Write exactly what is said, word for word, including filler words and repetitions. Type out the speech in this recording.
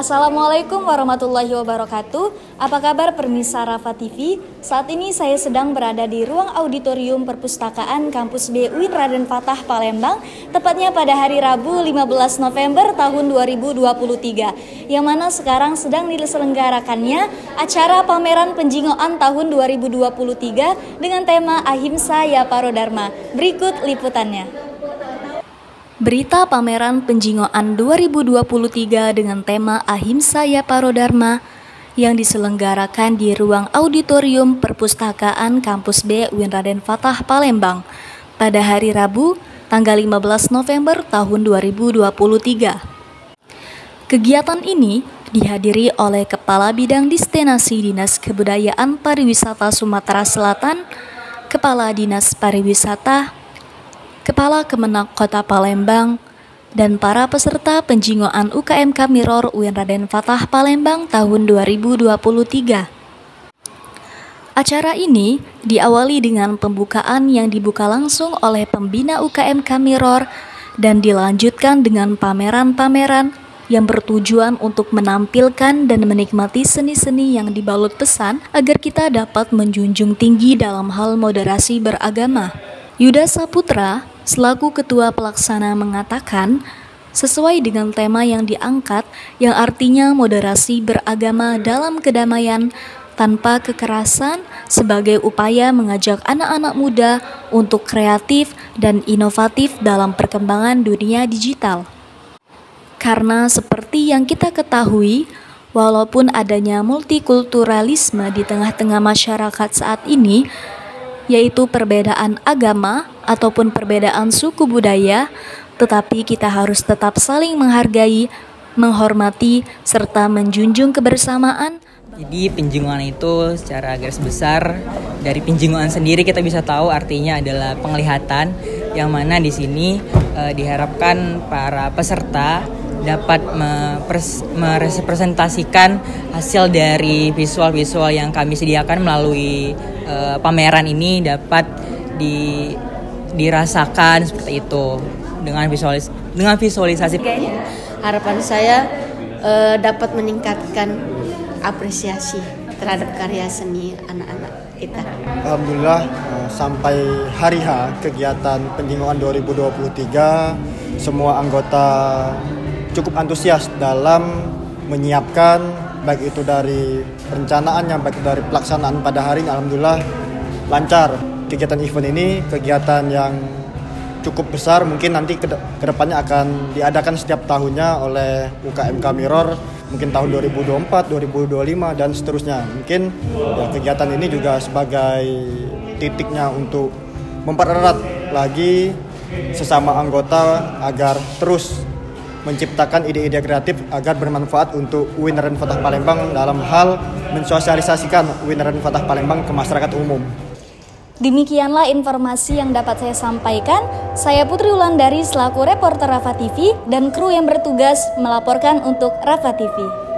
Assalamualaikum warahmatullahi wabarakatuh. Apa kabar pemirsa Rafa T V? Saat ini saya sedang berada di ruang auditorium perpustakaan Kampus B U I N Raden Fatah Palembang, tepatnya pada hari Rabu lima belas November tahun dua ribu dua puluh tiga, yang mana sekarang sedang diselenggarakannya acara pameran penjingoan tahun dua ribu dua puluh tiga dengan tema Ahimsa Ya Paro Dharma. Berikut liputannya. Berita pameran penjingoan dua ribu dua puluh tiga dengan tema Ahimsa Ya Paro Dharma yang diselenggarakan di ruang auditorium perpustakaan Kampus B U I N Raden Fatah Palembang pada hari Rabu tanggal lima belas November tahun dua ribu dua puluh tiga. Kegiatan ini dihadiri oleh Kepala Bidang Destinasi Dinas Kebudayaan Pariwisata Sumatera Selatan, Kepala Dinas Pariwisata, Kepala Kemenak Kota Palembang, dan para peserta penjingoan U K M K Mirror U I N Raden Fatah Palembang tahun dua ribu dua puluh tiga. Acara ini diawali dengan pembukaan yang dibuka langsung oleh pembina U K M K Mirror dan dilanjutkan dengan pameran-pameran yang bertujuan untuk menampilkan dan menikmati seni-seni yang dibalut pesan agar kita dapat menjunjung tinggi dalam hal moderasi beragama. Yuda Saputra selaku Ketua Pelaksana mengatakan, sesuai dengan tema yang diangkat yang artinya moderasi beragama dalam kedamaian tanpa kekerasan sebagai upaya mengajak anak-anak muda untuk kreatif dan inovatif dalam perkembangan dunia digital. Karena seperti yang kita ketahui, walaupun adanya multikulturalisme di tengah-tengah masyarakat saat ini, yaitu perbedaan agama ataupun perbedaan suku budaya, tetapi kita harus tetap saling menghargai, menghormati, serta menjunjung kebersamaan. Jadi penjingoan itu secara garis besar dari penjingoan sendiri kita bisa tahu artinya adalah penglihatan, yang mana di sini e, diharapkan para peserta dapat merepresentasikan hasil dari visual-visual yang kami sediakan melalui uh, pameran ini dapat di, dirasakan seperti itu dengan visualis dengan visualisasi. Harapan saya uh, dapat meningkatkan apresiasi terhadap karya seni anak-anak kita. Alhamdulillah uh, sampai hari H kegiatan penjingoan dua ribu dua puluh tiga semua anggota cukup antusias dalam menyiapkan, baik itu dari perencanaannya, baik itu dari pelaksanaan pada hari ini. Alhamdulillah lancar kegiatan event ini, kegiatan yang cukup besar, mungkin nanti ke depannya akan diadakan setiap tahunnya oleh U K M K Mirror, mungkin tahun dua ribu dua puluh empat, dua ribu dua puluh lima, dan seterusnya. Mungkin ya, kegiatan ini juga sebagai titiknya untuk mempererat lagi sesama anggota agar terus menciptakan ide-ide kreatif agar bermanfaat untuk U I N Raden Fatah Palembang dalam hal mensosialisasikan U I N Raden Fatah Palembang ke masyarakat umum. Demikianlah informasi yang dapat saya sampaikan. Saya Putri Wulandari selaku reporter Rafa T V dan kru yang bertugas melaporkan untuk Rafa T V.